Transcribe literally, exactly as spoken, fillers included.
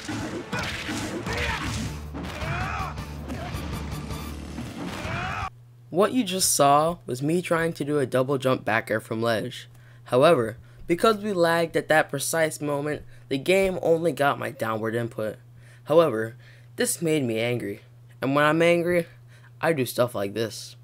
What you just saw was me trying to do a double jump back air from ledge. However, because we lagged at that precise moment, the game only got my downward input. However, this made me angry, and when I'm angry, I do stuff like this.